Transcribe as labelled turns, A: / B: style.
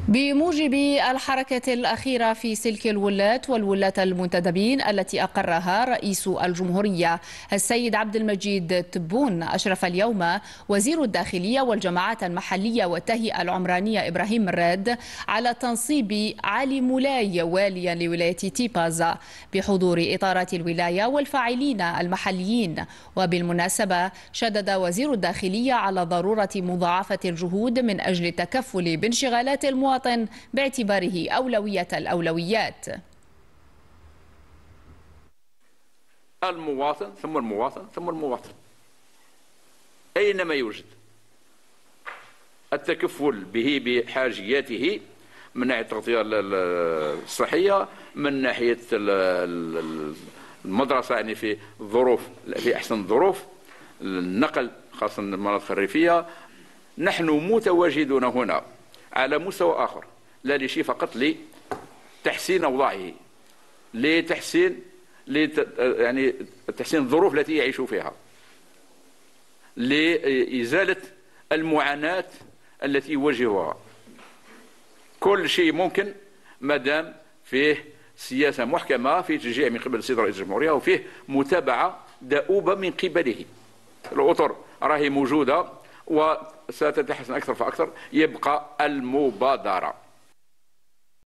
A: بموجب الحركة الأخيرة في سلك الولاة والولاة المنتدبين التي أقرها رئيس الجمهورية السيد عبد المجيد تبون، أشرف اليوم وزير الداخلية والجماعات المحلية والتهيئة العمرانية إبراهيم مراد على تنصيب علي مولاي واليا لولاية تيبازا بحضور إطارات الولاية والفاعلين المحليين. وبالمناسبة شدد وزير الداخلية على ضرورة مضاعفة الجهود من أجل التكفل بانشغالات المواطن باعتباره أولوية الأولويات.
B: المواطن ثم المواطن ثم المواطن، أينما يوجد التكفل به بحاجياته من ناحية التغطية الصحية، من ناحية المدرسة يعني في أحسن الظروف، النقل خاصة المناطق الريفية. نحن متواجدون هنا على مستوى آخر، لا لشيء فقط لتحسين أوضاعه، لتحسين يعني تحسين الظروف التي يعيش فيها، لإزالة المعاناة التي يواجهها. كل شيء ممكن ما دام فيه سياسة محكمة، فيه تشجيع من قبل السيد رئيس الجمهورية، وفيه متابعة دؤوبة من قبله. الأطر راهي موجودة وستتحسن أكثر فأكثر، يبقى المبادرة.